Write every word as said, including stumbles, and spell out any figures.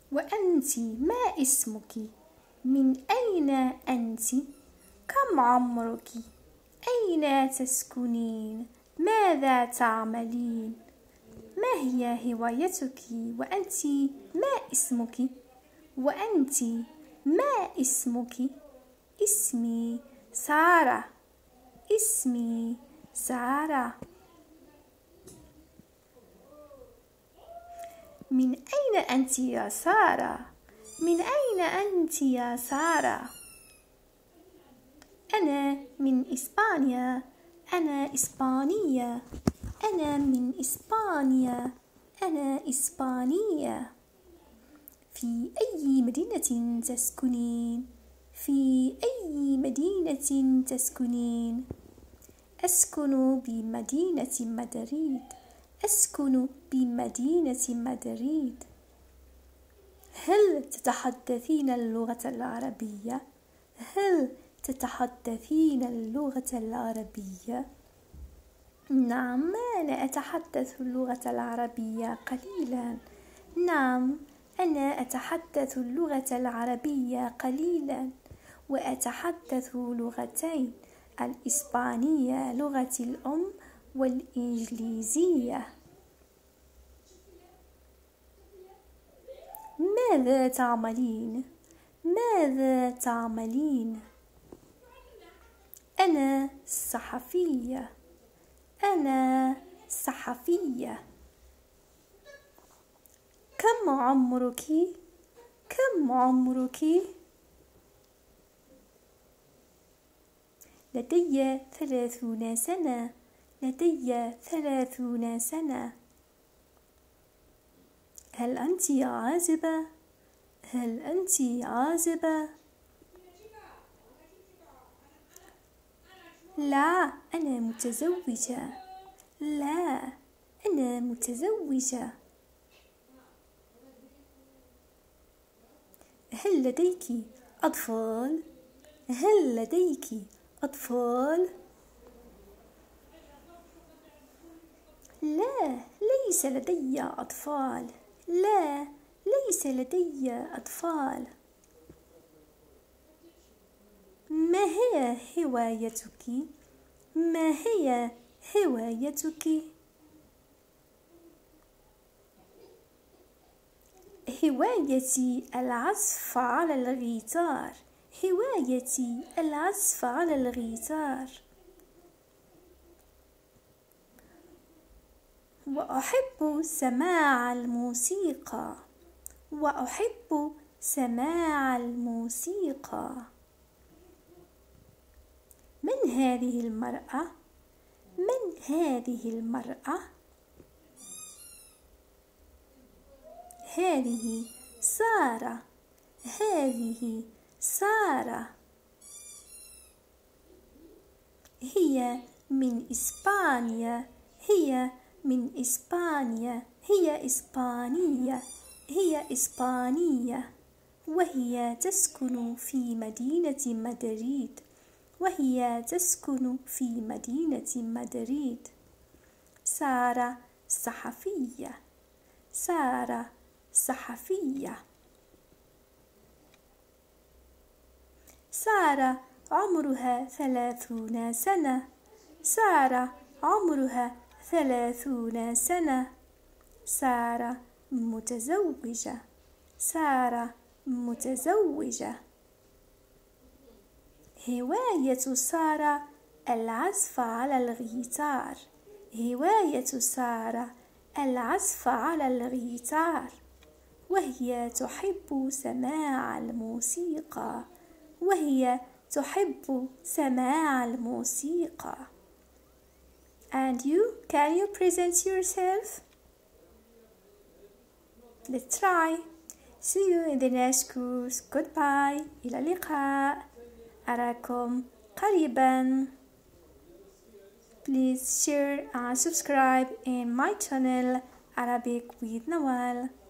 وأنت ما اسمك؟ من أين أنت؟ كم عمرك؟ أين تسكنين؟ ماذا تعملين؟ ما هي هوايتك؟ وأنت ما اسمك؟ وأنت ما اسمك؟ اسمي سارة. اسمي سارة. من أين أنت يا سارة؟ من أين أنت يا سارة؟ أنا من إسبانيا. أنا إسبانية. أنا من إسبانيا. أنا إسبانية. في أي مدينة تسكنين؟ في أي مدينة تسكنين؟ أسكن بمدينة مدريد. أسكن بمدينة مدريد. هل تتحدثين اللغة العربية؟ هل تتحدثين اللغة العربية؟ نعم، أنا أتحدث اللغة العربية قليلا. نعم، أنا أتحدث اللغة العربية قليلا، وأتحدث لغتين: الإسبانية لغتي الأم والإنجليزية. ماذا تعملين؟ ماذا تعملين؟ أنا صحفية. أنا صحفية. كم عمرك؟ كم عمرك؟ لدي ثلاثون سنة. لدي ثلاثون سنة. هل أنت عازبة؟ هل أنت عازبة؟ لا، أنا متزوجة. لا، أنا متزوجة. هل لديك أطفال؟ هل لديك أطفال؟ لا، ليس لدي أطفال. لا، ليس لدي أطفال. ما هي هوايتك؟ ما هي هوايتك؟ هوايتي العزف على الغيتار. هوايتي العزف على الغيتار. وأحب سماع الموسيقى. وأحب سماع الموسيقى. من هذه المرأة؟ من هذه المرأة؟ هذه سارة. هذه سارة. هي من إسبانيا. هي من إسبانيا. هي إسبانية. هي إسبانية. وهي تسكن في مدينة مدريد. وهي تسكن في مدينة مدريد. سارة صحفية. سارة صحفية. سارة عمرها ثلاثون سنة. سارة عمرها ثلاثون سنة. سارة متزوجة. سارة متزوجة. هواية سارة العزف على الغيتار. هواية سارة العزف على الغيتار. وهي تحب سماع الموسيقى. وهي تحب سماع الموسيقى. And you, can you present yourself? Let's try. See you in the next course. Goodbye. إلى اللقاء. أراكم قريبا. Please share and subscribe in my channel Arabic with Nawal.